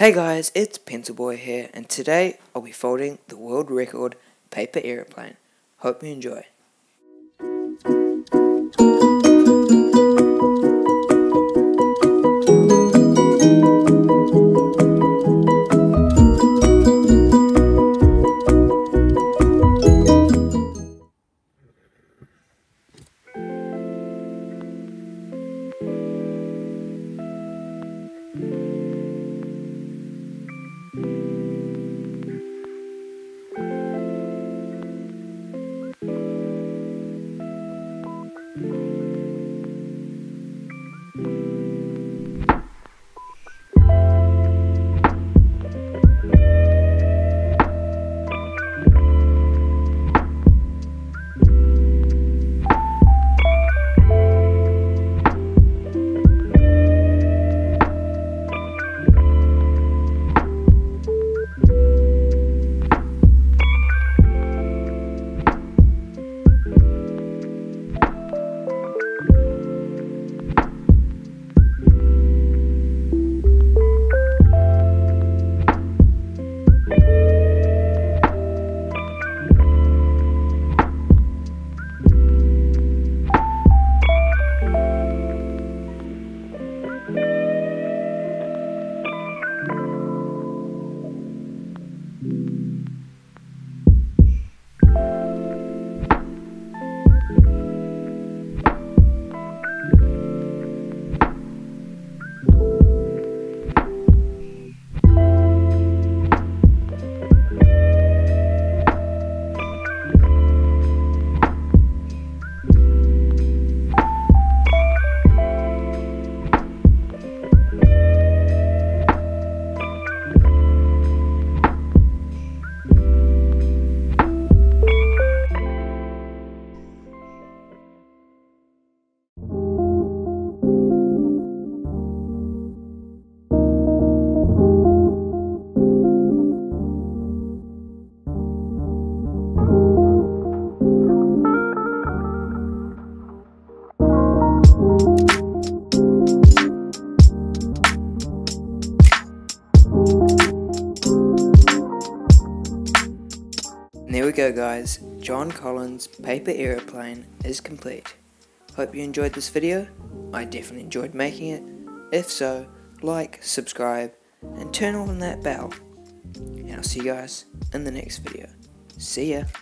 Hey guys, it's Pencil Boy here, and today I'll be folding the world record paper aeroplane. Hope you enjoy. And there we go guys, John Collins' paper aeroplane is complete. Hope you enjoyed this video. I definitely enjoyed making it. If so, like, subscribe, and turn on that bell. And I'll see you guys in the next video. See ya.